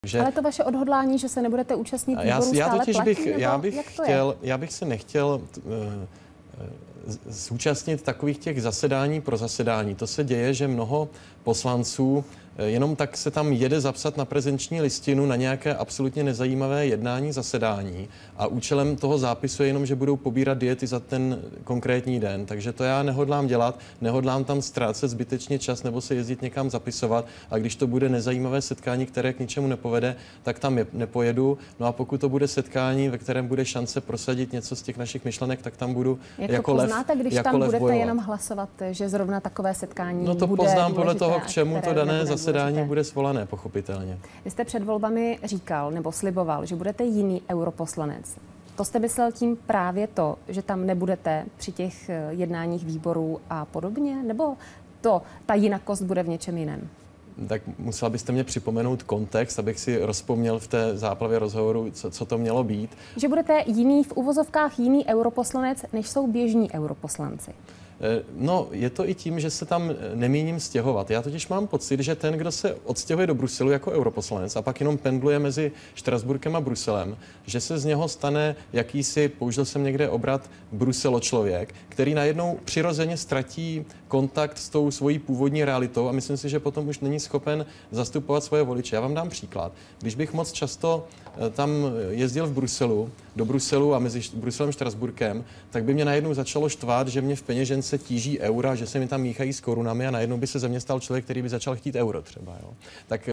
Ale to vaše odhodlání, že se nebudete účastnit výboru, stále platí, já bych se nechtěl zúčastnit takových těch zasedání pro zasedání. To se děje, že mnoho poslanců jenom tak se tam jede zapsat na prezenční listinu na nějaké absolutně nezajímavé jednání, zasedání a účelem toho zápisu je jenom, že budou pobírat diety za ten konkrétní den. Takže to já nehodlám dělat, nehodlám tam ztrácet zbytečně čas nebo se jezdit někam zapisovat a když to bude nezajímavé setkání, které k ničemu nepovede, tak tam nepojedu. No a pokud to bude setkání, ve kterém bude šance prosadit něco z těch našich myšlenek, tak tam budu jako lev. Poznáte, když jako tam budete bojovat. jenom hlasovat, že zrovna takové setkání No to bude poznám podle toho, k důležité, čemu to dané zasedání důležité. bude svolané, pochopitelně. Vy jste před volbami říkal nebo sliboval, že budete jiný europoslanec. To jste myslel tím právě to, že tam nebudete při těch jednáních výborů a podobně? Nebo ta jinakost bude v něčem jiném? Tak musela byste mě připomenout kontext, abych si rozpomněl v té záplavě rozhovoru, co to mělo být. Že budete jiný, v uvozovkách jiný europoslanec, než jsou běžní europoslanci. No, je to i tím, že se tam nemíním stěhovat. Já totiž mám pocit, že ten, kdo se odstěhuje do Bruselu jako europoslanec a pak jenom pendluje mezi Štrasburkem a Bruselem, že se z něho stane jakýsi, použil jsem někde obrat, bruseločlověk, který najednou přirozeně ztratí kontakt s tou svojí původní realitou a myslím si, že potom už není schopen zastupovat svoje voliče. Já vám dám příklad. Když bych moc často tam jezdil do Bruselu a mezi Bruselem a Štrasburkem, tak by mě najednou začalo štvát, že mě v peněžence tíží eura, že se mi tam míchají s korunami a najednou by se ze mě stal člověk, který by začal chtít euro třeba. Jo. Tak